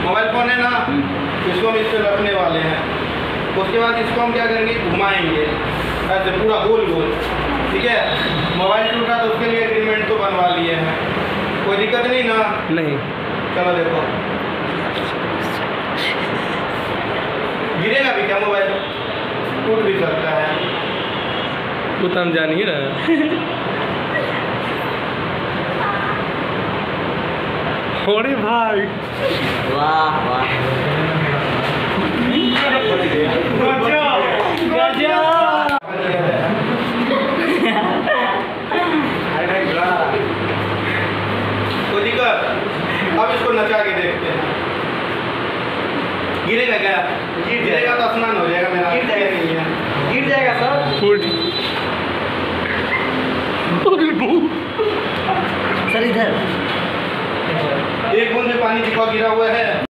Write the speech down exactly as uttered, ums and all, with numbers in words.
Mobile phone है ना, इसको हम इस पर रखने वाले हैं। उसके बाद इसको हम क्या करेंगे, घुमाएंगे ऐसे पूरा गोल गोल, ठीक है। मोबाइल टूटा तो उसके लिए एग्रीमेंट तो बनवा लिए हैं, कोई दिक्कत नहीं ना? नहीं। चलो देखो, गिरेगा भी क्या मोबाइल? टूट भी सकता है। वो तो हम जान ही रहे। अरे भाई वाह वाह कोई दिक्कत? अब इसको नचा के देखते हैं, गिरेगा क्या? गिरेगा तो स्नान हो जाएगा मेरा। गिर जाएगा, गिर जाएगा सर। फुट सर इधर एक बूंद भी पानी दिखा गिरा हुआ है।